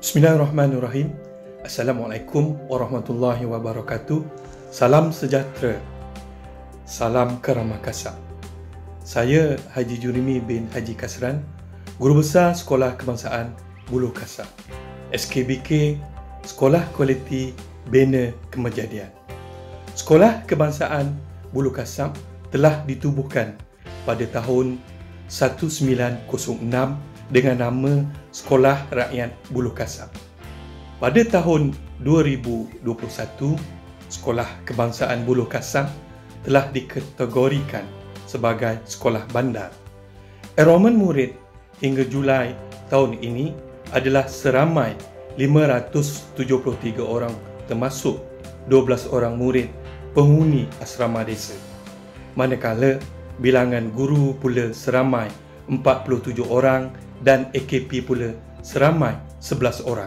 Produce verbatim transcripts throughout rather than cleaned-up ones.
Bismillahirrahmanirrahim. Assalamualaikum warahmatullahi wabarakatuh. Salam sejahtera. Salam Keramah Kasab. Saya Haji Jurimi bin Haji Kasran, Guru Besar Sekolah Kebangsaan Buluh Kasab, S K B K, Sekolah Kualiti Bina Kemejadian. Sekolah Kebangsaan Buluh Kasab telah ditubuhkan pada tahun seribu sembilan ratus enam dengan nama Sekolah Rakyat Buluh Kasab. Pada tahun dua ribu dua puluh satu, Sekolah Kebangsaan Buluh Kasab telah dikategorikan sebagai sekolah bandar. Enrolment murid hingga Julai tahun ini adalah seramai lima ratus tujuh puluh tiga orang, termasuk dua belas orang murid penghuni asrama desa. Manakala bilangan guru pula seramai empat puluh tujuh orang dan A K P pula seramai sebelas orang.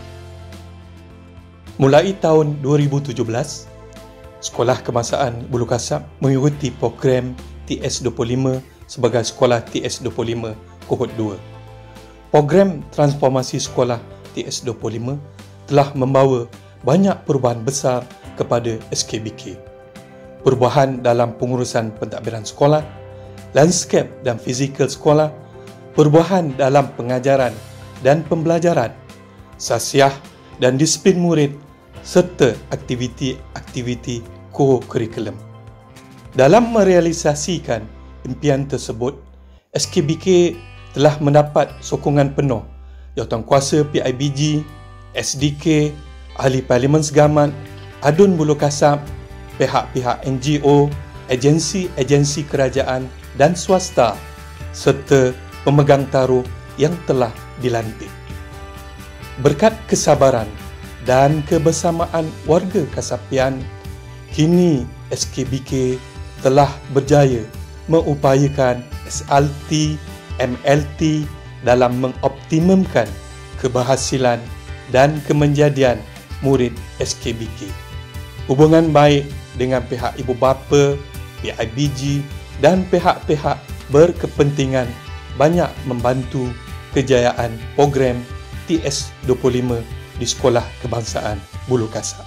Mulai tahun dua ribu tujuh belas, Sekolah Kebangsaan Buluh Kasab mengikuti program T S dua puluh lima sebagai Sekolah T S dua puluh lima Kohort dua. Program transformasi Sekolah T S dua puluh lima telah membawa banyak perubahan besar kepada S K B K. Perubahan dalam pengurusan pentadbiran sekolah, landscape dan fizikal sekolah, perubahan dalam pengajaran dan pembelajaran, sasiah dan disiplin murid serta aktiviti-aktiviti co-curriculum. Dalam merealisasikan impian tersebut, S K B K telah mendapat sokongan penuh Jawatankuasa P I B G, S D K, Ahli Parlimen Segamat, Adun Buluh Kasab, pihak-pihak N G O, agensi-agensi kerajaan dan swasta serta pemegang taruh yang telah dilantik. Berkat kesabaran dan kebersamaan warga Kasapian, kini S K B K telah berjaya mengupayakan S L T, M L T dalam mengoptimumkan keberhasilan dan kemenjadian murid S K B K. Hubungan baik dengan pihak ibu bapa, P I B G dan pihak-pihak berkepentingan banyak membantu kejayaan program T S dua puluh lima di Sekolah Kebangsaan Buluh Kasab.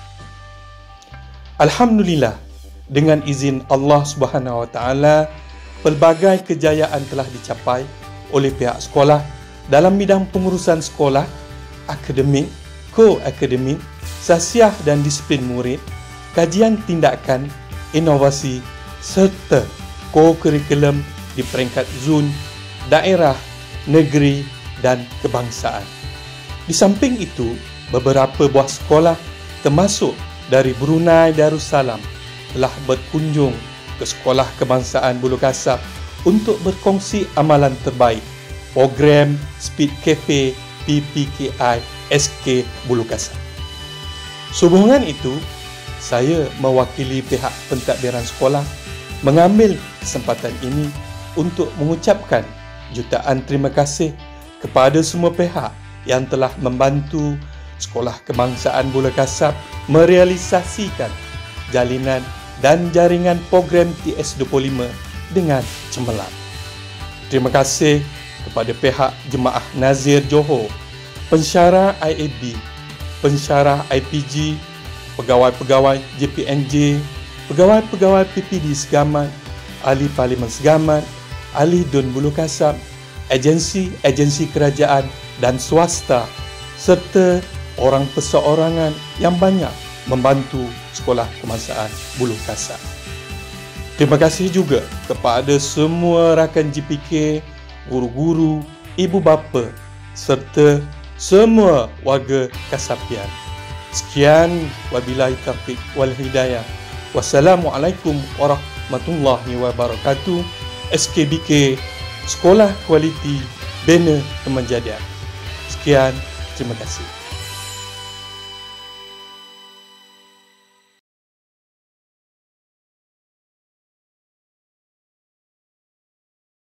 Alhamdulillah, dengan izin Allah Subhanahu Wa Taala, pelbagai kejayaan telah dicapai oleh pihak sekolah dalam bidang pengurusan sekolah, akademik, ko-akademik, sasiah dan disiplin murid, kajian tindakan, inovasi serta ko-curriculum di peringkat zon, daerah, negeri dan kebangsaan. Di samping itu, beberapa buah sekolah termasuk dari Brunei Darussalam telah berkunjung ke Sekolah Kebangsaan Buluh Kasab untuk berkongsi amalan terbaik program Speed Cafe P P K I S K Buluh Kasab. Sehubungan itu, saya mewakili pihak pentadbiran sekolah mengambil kesempatan ini untuk mengucapkan jutaan terima kasih kepada semua pihak yang telah membantu Sekolah Kebangsaan Buluh Kasab merealisasikan jalinan dan jaringan program T S dua puluh lima dengan cemerlang. Terima kasih kepada pihak Jemaah Nazir Johor, pensyarah I A B, pensyarah I P G, pegawai-pegawai J P N J, pegawai-pegawai P P D Segamat, Ahli Parlimen Segamat, Ahli Dun Buluh Kasab, agensi-agensi kerajaan dan swasta serta orang perseorangan yang banyak membantu Sekolah Kebangsaan Buluh Kasab. Terima kasih juga kepada semua rakan J P K, guru-guru, ibu bapa serta semua warga Kasapian. Sekian, wabillahi taufiq wal hidayah. Wassalamualaikum warahmatullahi wabarakatuh. S K B K, Sekolah Kualiti Bina Kemejadian. Sekian, terima kasih.